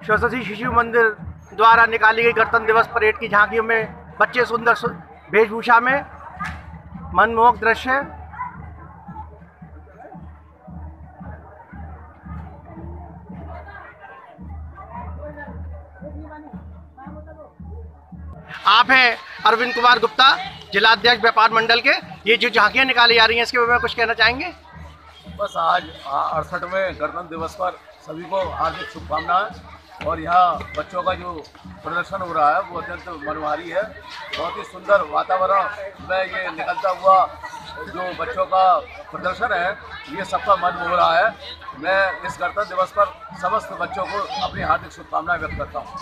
सरस्वती शिशु मंदिर द्वारा निकाली गई गणतंत्र दिवस परेड की झांकियों में बच्चे सुंदर वेशभूषा में, मनमोहक दृश्य। आप हैं अरविंद कुमार गुप्ता, जिलाध्यक्ष व्यापार मंडल के। ये जो झांकियां निकाली जा रही हैं इसके बारे में कुछ कहना चाहेंगे? बस आज 68वें गणतंत्र दिवस पर सभी को हार्दिक शुभकामनाएं। और यहाँ बच्चों का जो प्रदर्शन हो रहा है वो अत्यंत मनोहारी है। बहुत ही सुंदर वातावरण में ये निकलता हुआ जो बच्चों का प्रदर्शन है ये सबका मन मोह रहा है। मैं इस गणतंत्र दिवस पर समस्त बच्चों को अपनी हार्दिक शुभकामनाएं व्यक्त करता हूँ।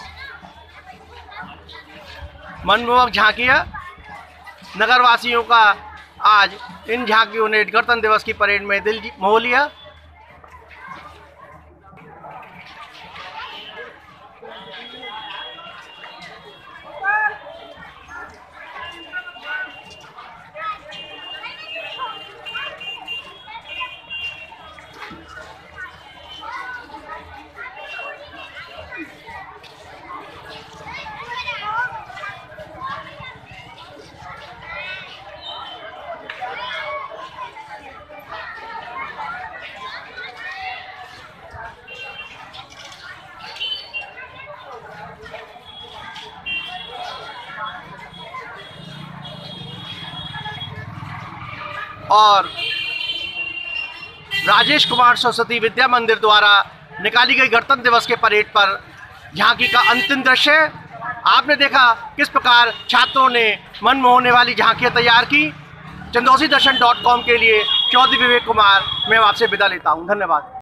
मनमोहक झांकियां, नगरवासियों का आज इन झांकियों ने गणतंत्र दिवस की परेड में दिल मोह लिया। और राजेश कुमार सरस्वती विद्या मंदिर द्वारा निकाली गई गणतंत्र दिवस के परेड पर झांकी का अंतिम दृश्य। आपने देखा किस प्रकार छात्रों ने मन मोहने वाली झांकियां तैयार की। चंदौसीदर्शन.com के लिए चौधरी विवेक कुमार मैं आपसे विदा लेता हूं। धन्यवाद।